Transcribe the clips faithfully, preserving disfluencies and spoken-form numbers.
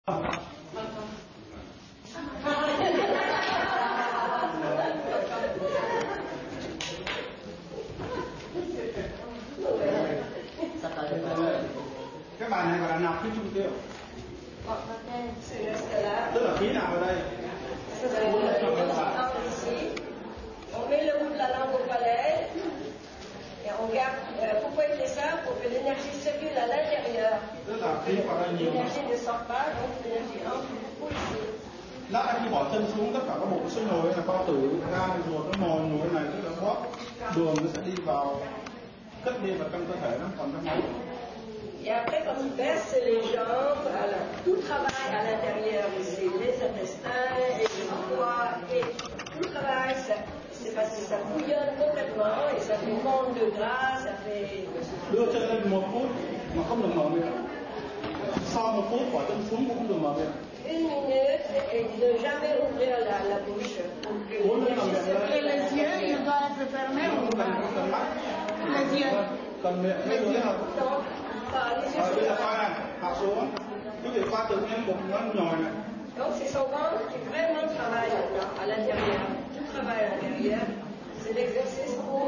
Cái bài này gọi là nạp khí trung tiêu. Tức là khí nạp ở đây. On met le bout de la langue au palais et on garde. Euh, pourquoi il fait ça? Pour que l'énergie circule à l'intérieur. L'énergie ne sort pas, donc l'énergie entre beaucoup ici. Lát khi bỏ chân xuống, tất cả các bộ xương nồi là bao tử, gan, ruột, nó mồi nồi này tức là bóp đường nó sẽ đi vào, cất đi vào trong cơ thể, nó còn trong máu. Et après, quand il verse les jambes, alors, tout travaille à l'intérieur ici, les intestins, et le foie, et tout travail, c'est parce que ça bouillonne complètement, et ça fait monte de gras, ça fait... Đưa chân lên một phút mà không được mở miệng. Sau một phút bỏ chân xuống cũng không được mở miệng. Une minute et ne jamais ouvrir la, la bouche. Et les yeux, ils doivent être fermés ou pas? Les yeux. Cần miệng, les yeux. Donc, Rồi bây giờ coi này, hạ xuống. Quý vị qua tự nhiên bụng nó nhồi này. Donc c'est son ventre qui vraiment travaille à l'intérieur. Tout travaille à l'intérieur. C'est l'exercice pour...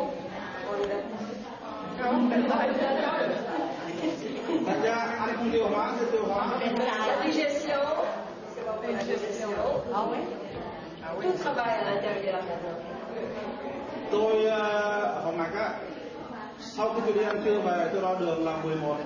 Thành ra ăn không tiêu hóa, sẽ tiêu hóa. La digestion, c'est pas pour la digestion. Ah oui? Tout travaille à l'intérieur maintenant. Tôi uh, hôm nay á, sau khi tôi đi ăn trưa về tôi đo đường là mười một.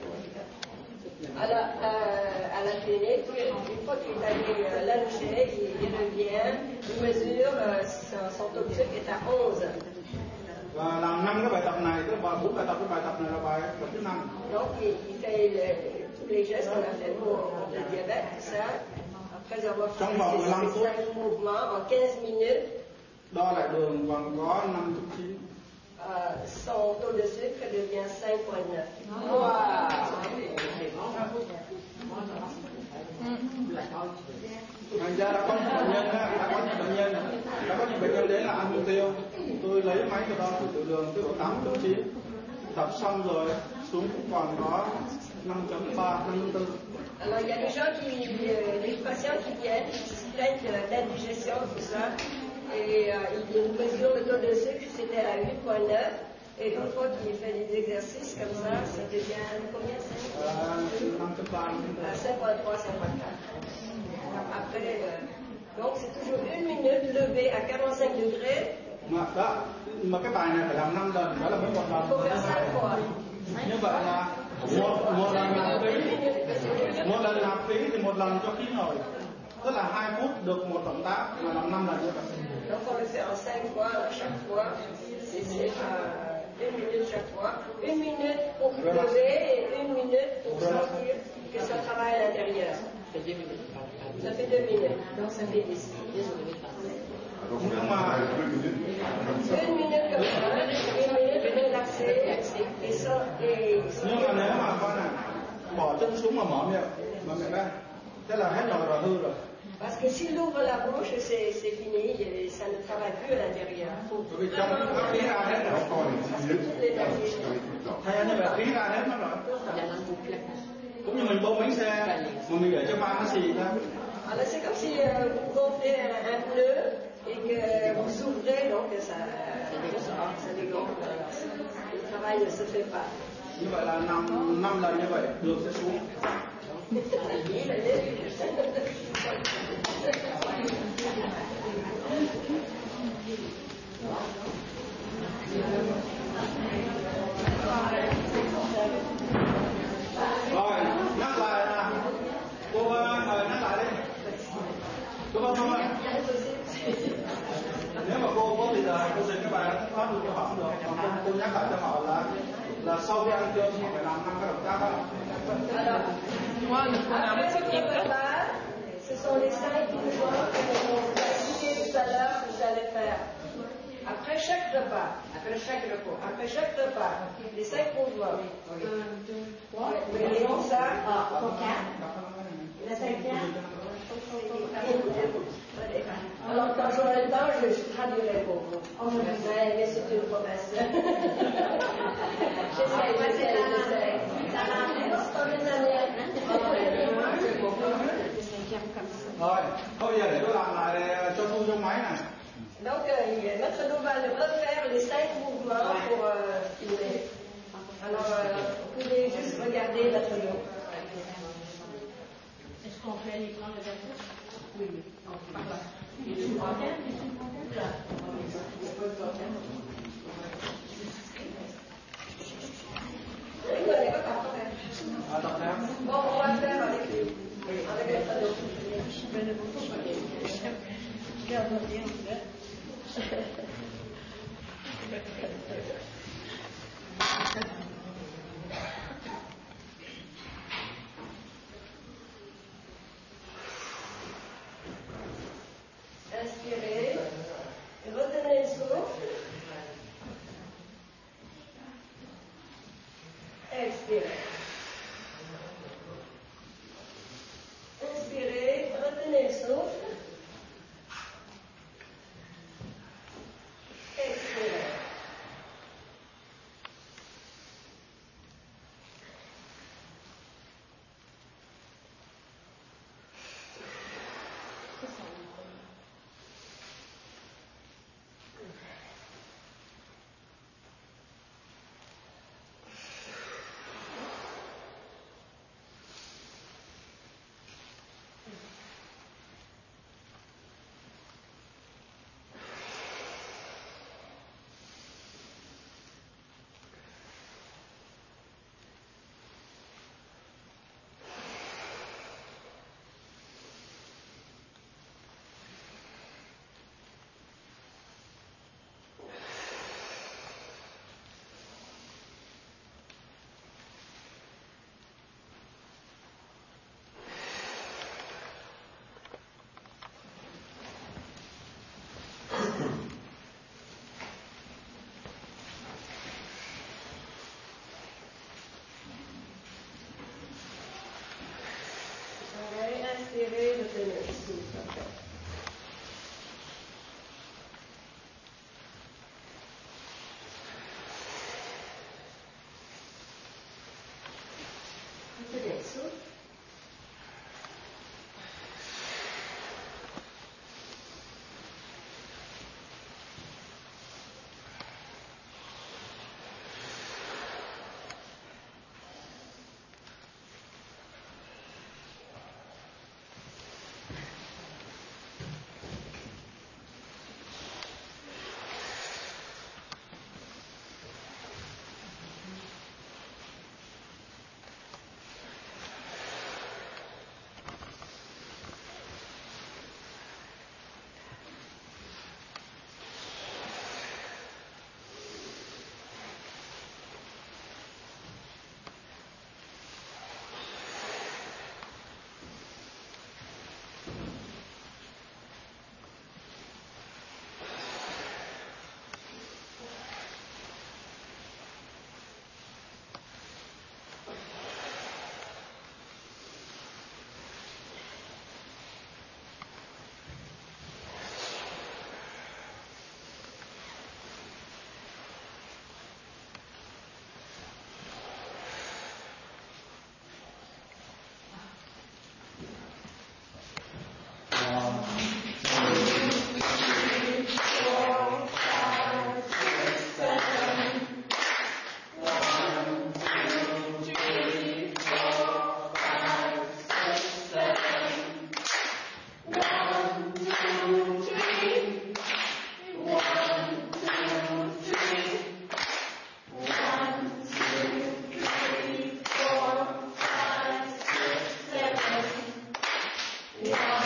À la, euh, à la clinique, une fois qu'il est allé euh, luncher, il, il revient, il mesure, euh, son, son taux de sucre est à onze. Và làm năm cái bài tập này, tức là bốn bài tập, cái bài tập này là bài tập thứ năm. Donc il, il fait le, tous les gestes qu'on a fait pour le diabète, tout ça. Après avoir fait ces, ces cinq mouvements en quinze minutes. Đo lại đường còn có năm chấm chín. Uh, son taux de sucre devient cinq virgule neuf. Wow. Thành ra đã có những bệnh nhân, đã có những bệnh nhân, đã có những bệnh nhân đến là ăn không tiêu. Tôi lấy máy tôi đo tiểu đường tới độ tám chấm chín. Tập xong rồi xuống cũng còn có năm chấm ba, năm chấm bốn. Alors il y a des gens qui, euh, des patients qui viennent, qui se plaignent de l'indigestion, tout ça. Et euh, il nous mesure le taux de sucre, c'était à huit virgule neuf. Et une fois qu'il fait des exercices comme ça, ça devient combien? cinq virgule trois, cinq virgule quatre. Après, euh, donc c'est toujours une minute levée à quarante-cinq degrés. Mà, đó, mà cái bài này phải làm năm lần, đó là mới một lần. Faut faire cinq fois. Như vậy là một, một lần nạp phí, một lần nạp phí thì một lần cho khí nổi. Tức là hai phút được một động tác mà làm năm lần như vậy. Donc on le fait en cinq fois chaque fois. C'est euh, une minute chaque fois. Une minute pour lever et une minute pour sentir que ça travaille à l'intérieur. Ça fait deux minutes. Donc ça fait dix. Nhưng mà une minute comme ça, une minute relaxée et ça et nhưng mà nếu mà con này bỏ chân xuống mà mở miệng, mở miệng ra, thế là hết rồi, rồi hư rồi. Parce que s'il ouvre la bouche, c'est fini, et ça ne travaille plus à l'intérieur. Bởi vì trong nó khí ra hết rồi. Thay như vậy khí ra hết mất rồi. Cũng như mình bơm bánh xe, mà mình để cho ba nó xì ra. Alors c'est comme si euh, vous gonflez un, un pneu et que vous ouvrez, donc ça, ça dégonfle. Le travail ne se fait pas. Như vậy là năm năm lần như vậy đường sẽ xuống. Rồi, nhắc lại là cô mời nhắc lại đi. Cô Vân Vân ơi. Nếu mà cô có bây giờ cô dạy các bạn thắc mắc cho họ được, mà cô, cô nhắc lại cho họ là là sau khi ăn cơm họ phải làm năm cái động tác đó. Après le repas, ce sont les cinq mouvements que nous avons expliqué tout à l'heure que vous allez faire. Après chaque repas, après chaque repas, après chaque repas, les cinq mouvements. Un, deux, trois. Vous voyez ça? La cinquième. Alors quand j'aurai le temps, je traduirai pour vous. Mais, mais c'est une promesse. J'essaie, j'essaie, j'essaie. Ça va, c'est pas une manière. Rồi, thôi giờ để tôi làm lại để cho thu trong máy này. Donc, euh, notre dos va refaire les cinq mouvements pour euh, filmer. Alors, euh, vous pouvez juste regarder notre dos. Est-ce qu'on fait l'écran de verre? Oui, par là. Bon, on va faire avec, avec notre dos. Inspirez, retenez le souffle, expirez. Inspirez, retenez le souffle, expirez. Inspirez, retenez le souffle. Retenez le souffle. Yeah.